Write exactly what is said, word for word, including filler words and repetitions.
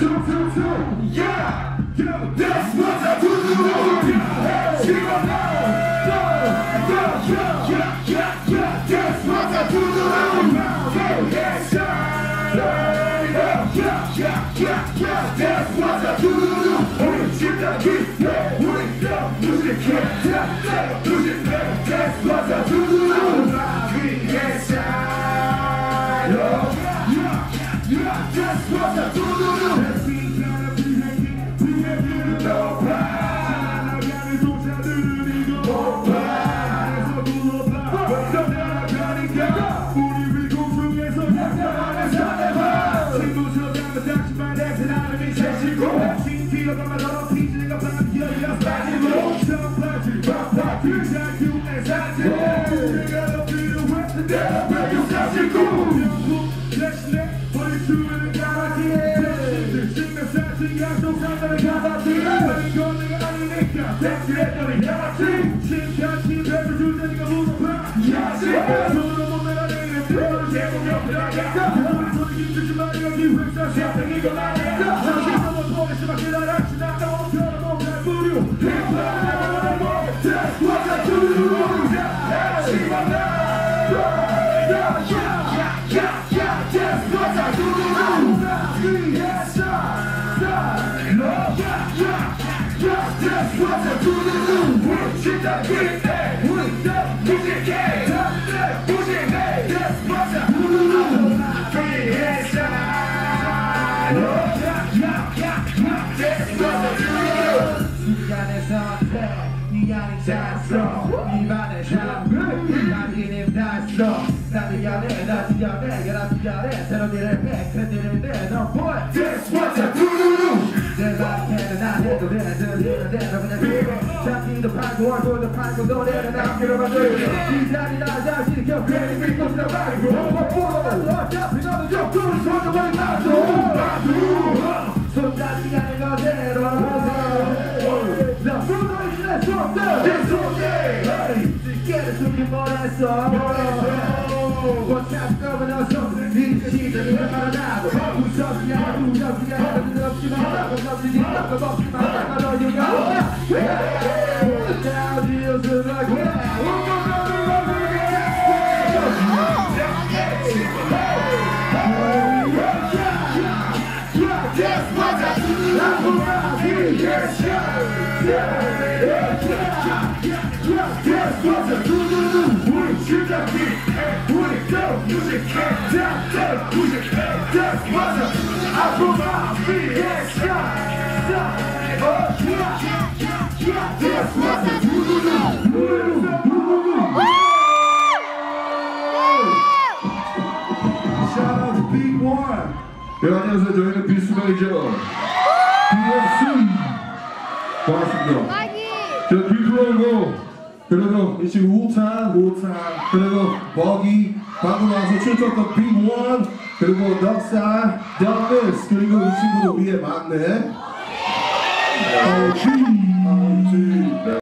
Yeah, that's what I do. Yeah, yeah, yeah, yeah, yeah, that's what I do. Yeah, yeah, yeah, yeah, that's what I do. 우리 진짜 기대, 우리 더 무식해. 무식해, that's what I do. 위에 shine. Yeah, yeah, that's what I do. 네, 안녕하세요. 저희는 비스맨이죠. 비에스 반갑습니다. 저 비프로고 그리고 이 친구 우탄 우탄 그리고 버기 방금 와서 출전했던 빅원 그리고 넉살 덕미스 그리고 이 친구도 위에 막내 어,